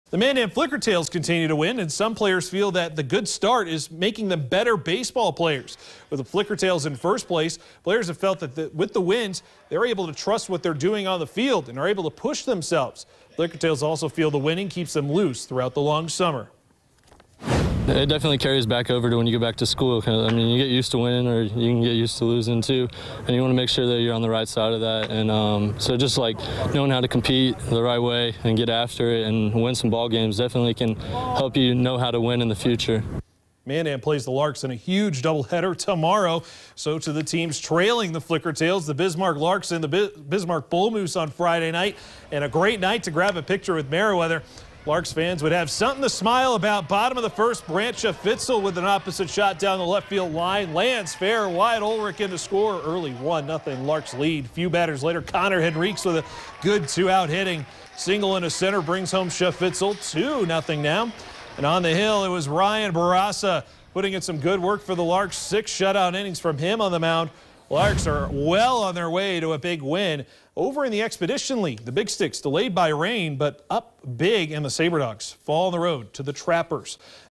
The Mandan Flickertails continue to win, and some players feel that the good start is making them better baseball players. With the Flickertails in first place, players have felt that with the wins, they're able to trust what they're doing on the field and are able to push themselves. Flickertails also feel the winning keeps them loose throughout the long summer. It definitely carries back over to when you go back to school. I mean, you get used to winning, or you can get used to losing too, and you want to make sure that you're on the right side of that. And so just like knowing how to compete the right way and get after it and win some ball games definitely can help you know how to win in the future. Mandan plays the Larks in a huge doubleheader tomorrow. So to the teams trailing the Flickertails, the Bismarck Larks and the Bismarck Bull Moose on Friday night, and a great night to grab a picture with Meriwether. Larks fans would have something to smile about. Bottom of the first, Brandt Fitzel with an opposite shot down the left field line. Lands fair, wide. Ulrich in to score early. 1-0 Larks lead. Few batters later, Connor Henriques with a good two-out hitting. Single into center brings home Fitzel. 2-0 now. And on the hill, it was Ryan Barassa putting in some good work for the Larks. 6 shutout innings from him on the mound. Larks are well on their way to a big win. Over in the Expedition League, the Big Sticks delayed by rain, but up big, and the SaberDogs fall on the road to the Trappers.